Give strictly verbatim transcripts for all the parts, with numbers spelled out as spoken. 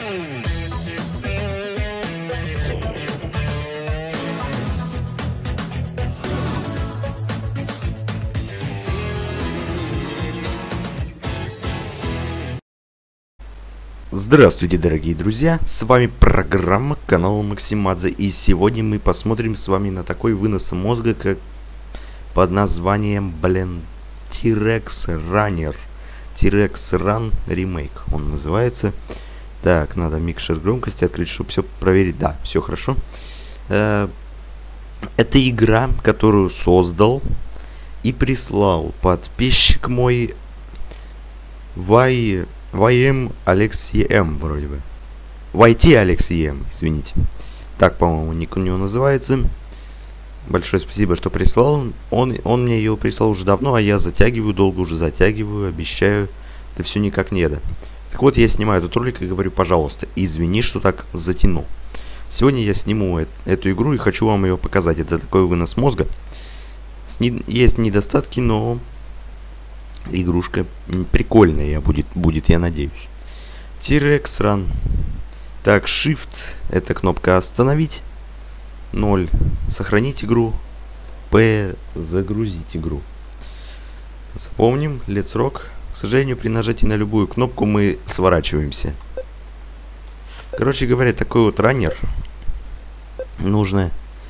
Здравствуйте, дорогие друзья, с вами программа канала Максимадзе, и сегодня мы посмотрим с вами на такой вынос мозга, как под названием, блин, T-Rex Runner. T-Rex Run Remake он называется. Так, надо микшер громкости открыть, чтобы все проверить. Да, все хорошо. Э, это игра, которую создал и прислал подписчик мой Вай... вай эм Алексей М, вроде бы. вай ти Алексей М, извините. Так, по-моему, ник у него называется. Большое спасибо, что прислал. Он, он мне ее прислал уже давно, а я затягиваю, долго уже затягиваю, обещаю. Это все никак не это. Так вот, я снимаю этот ролик и говорю, пожалуйста, извини, что так затянул. Сегодня я сниму э эту игру и хочу вам ее показать. Это такой вынос мозга. С не есть недостатки, но... игрушка прикольная будет, будет, я надеюсь. T-Rex Run. Так, Shift это кнопка остановить. ноль сохранить игру. P загрузить игру. Запомним, Let's Rock. К сожалению, при нажатии на любую кнопку мы сворачиваемся. Короче говоря, такой вот раннер. Нужно.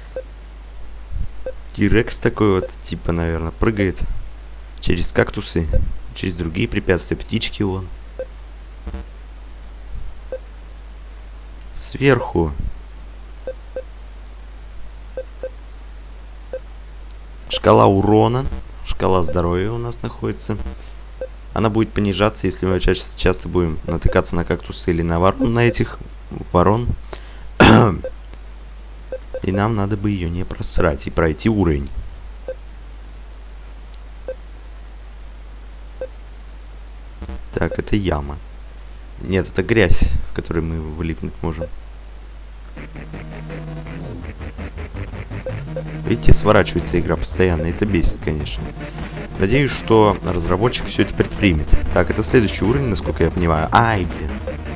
T-Rex такой вот, типа, наверное, прыгает через кактусы, через другие препятствия, птички вон. Сверху шкала урона, шкала здоровья у нас находится. Она будет понижаться, если мы ча часто будем натыкаться на кактусы или на ворон, на этих ворон. И нам надо бы ее не просрать и пройти уровень. Так, это яма. Нет, это грязь, в которой мы вылипнуть можем. Видите, сворачивается игра постоянно. Это бесит, конечно. Надеюсь, что разработчик все это предпримет. Так, это следующий уровень, насколько я понимаю. Ай, блин.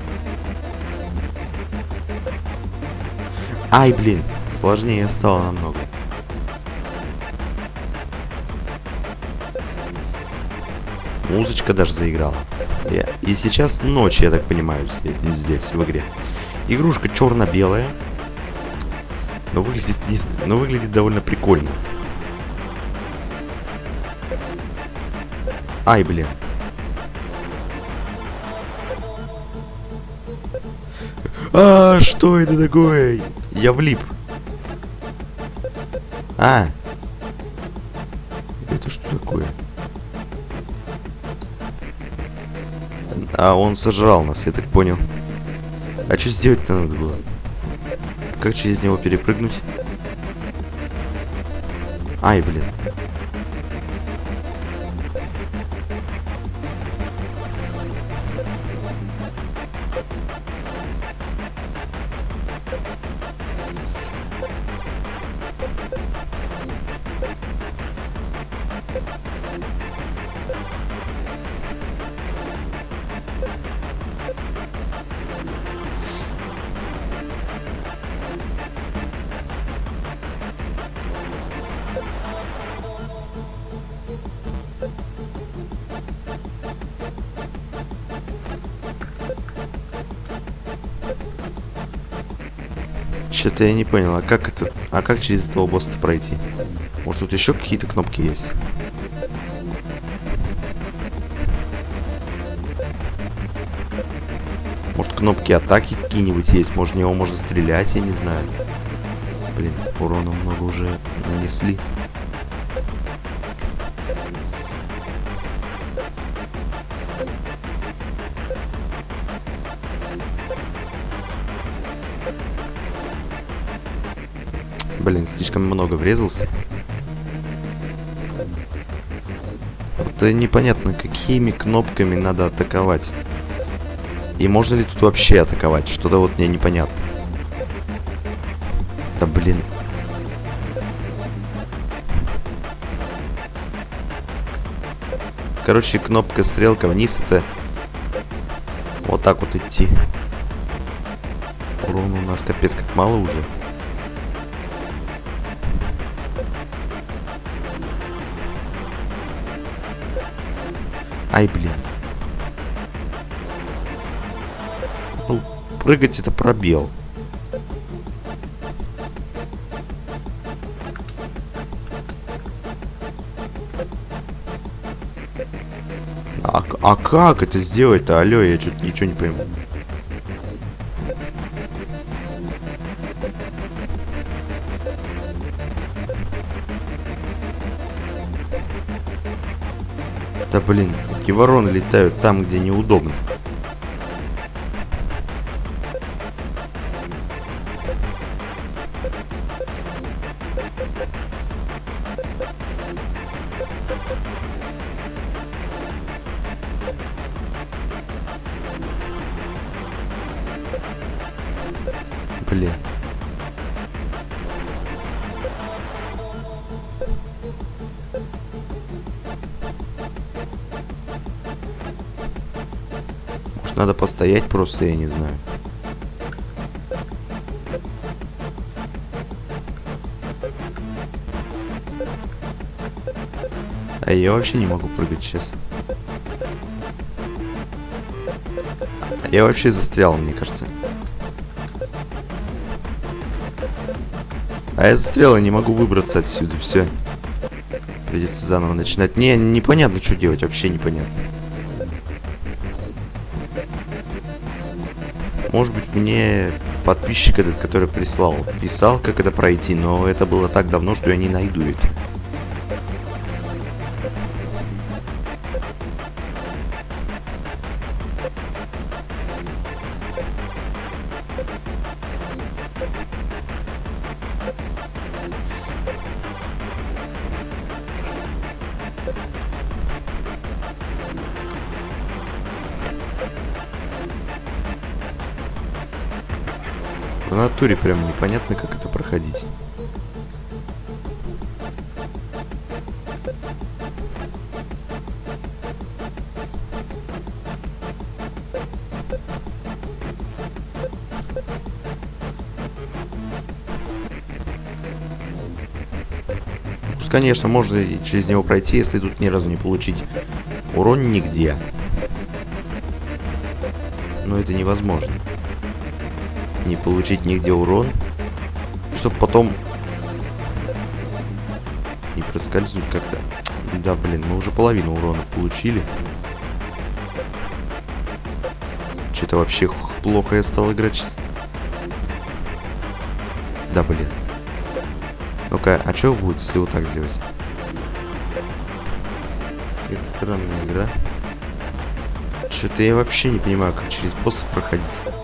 Ай, блин. Сложнее стало намного. Музычка даже заиграла. И сейчас ночь, я так понимаю, здесь, в игре. Игрушка черно-белая. Но выглядит, не, но выглядит довольно прикольно. Ай, блин. А, что это такое? Я влип. А. Это что такое? А, он сожрал нас, я так понял. А что сделать-то надо было? Как через него перепрыгнуть? Ай, блин. Что-то я не понял, а как это, а как через этого босса пройти? Может, тут еще какие-то кнопки есть? Может, кнопки атаки какие-нибудь есть? Может, в него можно стрелять, я не знаю. Блин, урона много уже нанесли. Блин, слишком много врезался. Это непонятно, какими кнопками надо атаковать. И можно ли тут вообще атаковать? Что-то вот мне непонятно. Да блин. Короче, кнопка стрелка вниз — это вот так вот идти. Урона у нас капец как мало уже. Ай, блин. Ну, прыгать это пробел. А, а как это сделать-то? Алло, я что-то ничего не пойму. Да блин, эти вороны летают там, где неудобно. Блин. Может, надо постоять просто, я не знаю. А я вообще не могу прыгать сейчас. Я вообще застрял, мне кажется. А я застрял и не могу выбраться отсюда. Все. Придется заново начинать. Не, непонятно, что делать. Вообще непонятно. Может быть, мне подписчик этот, который прислал, писал, как это пройти, но это было так давно, что я не найду это. В натуре прям непонятно, как это проходить. Может, конечно, можно и через него пройти, если тут ни разу не получить урон нигде. Но это невозможно. Не получить нигде урон, чтобы потом не проскользнуть как-то. Да, блин, мы уже половину урона получили. Что-то вообще плохо я стал играть сейчас. Да, блин. Ну-ка, а что будет, если вот так сделать? Это странная игра. Что-то я вообще не понимаю, как через босса проходить.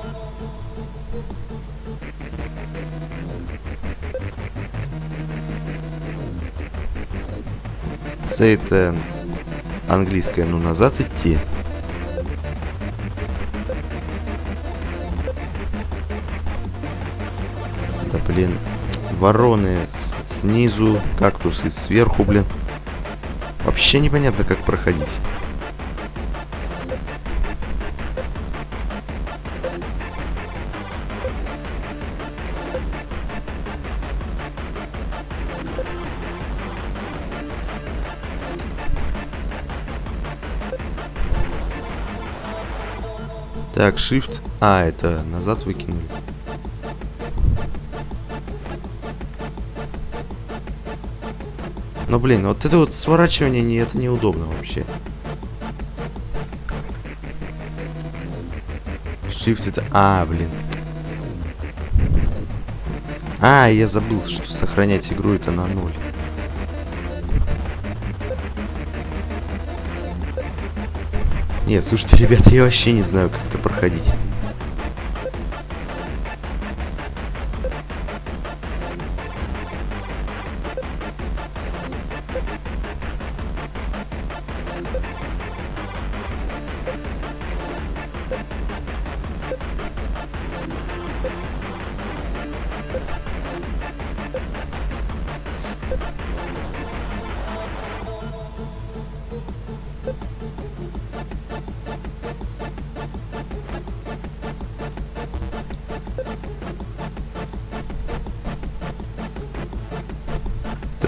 Это английское, ну назад идти. Да блин, вороны с снизу, кактусы сверху, блин. Вообще непонятно, как проходить. Так, shift. А, это назад выкинули. Но, блин, вот это вот сворачивание, не, это неудобно вообще. Shift это... А, блин. А, я забыл, что сохранять игру это на ноль. Нет, слушайте, ребята, я вообще не знаю, как это проходить.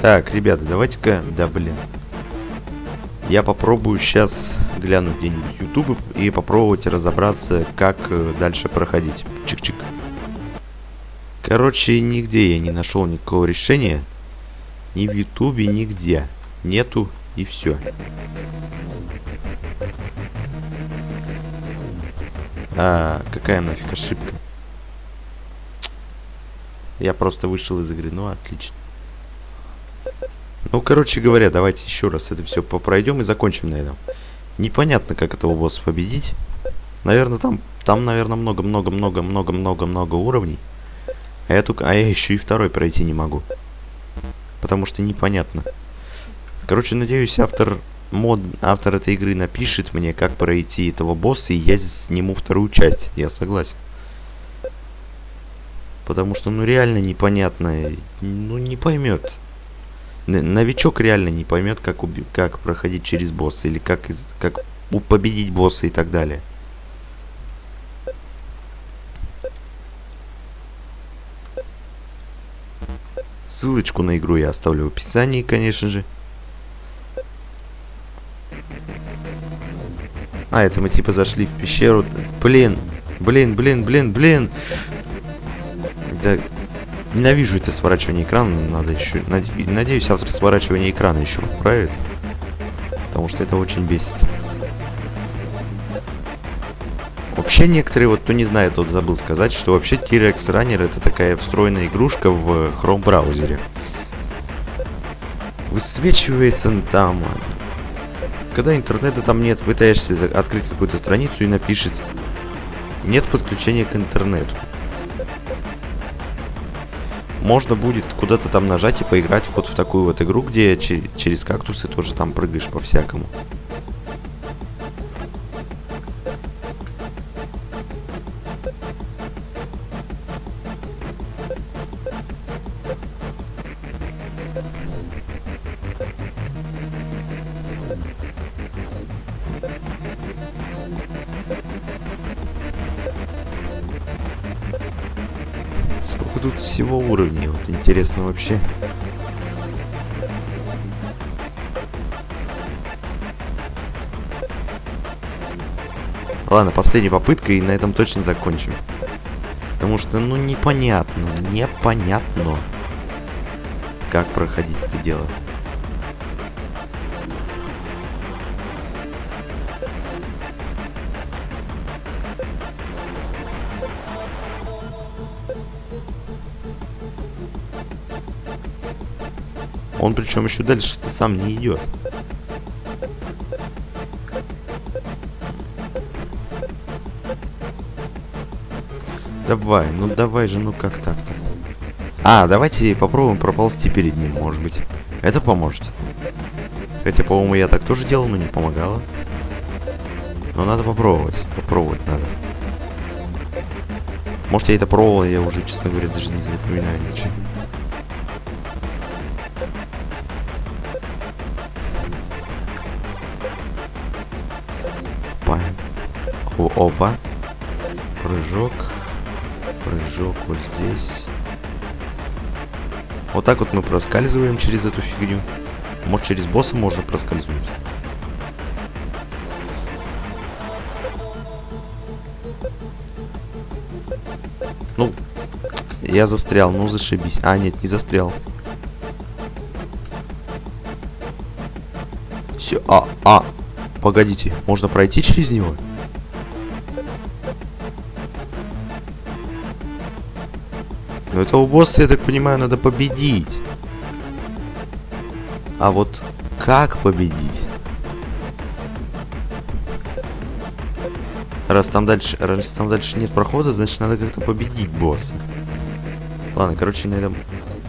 Так, ребята, давайте-ка... Да, блин. Я попробую сейчас глянуть где-нибудь YouTube и попробовать разобраться, как дальше проходить. Чик-чик. Короче, нигде я не нашел никакого решения. Ни в YouTube, нигде. Нету, и все. А, какая нафиг ошибка. Я просто вышел из игры. Ну, отлично. Ну, короче говоря, давайте еще раз это все попройдем и закончим на этом. Непонятно, как этого босса победить. Наверное, там, там, наверное, много-много-много-много-много-много уровней. А я, только, а я еще и второй пройти не могу. Потому что непонятно. Короче, надеюсь, автор, мод, автор этой игры напишет мне, как пройти этого босса, и я сниму вторую часть. Я согласен. Потому что, ну, реально непонятно. Ну, не поймет. Новичок реально не поймет, как, уби как проходить через босса, или как, из как победить босса и так далее. Ссылочку на игру я оставлю в описании, конечно же. А, это мы типа зашли в пещеру. Блин, блин, блин, блин, блин. Да... Ненавижу это сворачивание экрана, надо еще... Надеюсь, автор сворачивания экрана еще поправит. Потому что это очень бесит. Вообще, некоторые, вот кто не знает, тот забыл сказать, что вообще T-Rex Runner это такая встроенная игрушка в Chrome браузере. Высвечивается там... Когда интернета там нет, пытаешься открыть какую-то страницу и напишет: нет подключения к интернету. Можно будет куда-то там нажать и поиграть вот в такую вот игру, где через кактусы тоже там прыгаешь по-всякому. Сколько тут всего уровней, вот интересно вообще. Ладно, последняя попытка, и на этом точно закончим. Потому что, ну, непонятно, непонятно, как проходить это дело. Он причем еще дальше-то сам не идет. Давай, ну давай же, ну как так-то? А, давайте попробуем проползти перед ним, может быть. Это поможет. Хотя, по-моему, я так тоже делал, но не помогало. Но надо попробовать. Попробовать надо. Может, я это пробовал, я уже, честно говоря, даже не запоминаю ничего. Опа. Прыжок. Прыжок вот здесь. Вот так вот мы проскальзываем через эту фигню. Может, через босса можно проскользнуть. Ну, я застрял, ну зашибись. А, нет, не застрял. Все, а, а, погодите, можно пройти через него? Но этого босса, я так понимаю, надо победить. А вот как победить? Раз там дальше, раз там дальше нет прохода, значит, надо как-то победить босса. Ладно, короче, на этом...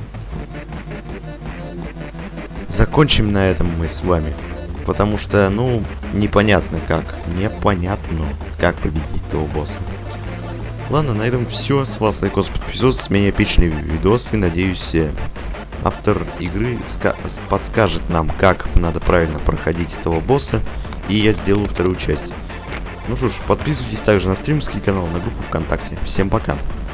Закончим на этом мы с вами. Потому что, ну, непонятно как. Непонятно, как победить этого босса. Ладно, на этом все. С вас лайкос, подписывайтесь, с меня эпичные видосы. Надеюсь, автор игры подскажет нам, как надо правильно проходить этого босса. И я сделаю вторую часть. Ну что ж, подписывайтесь также на стримский канал, на группу ВКонтакте. Всем пока.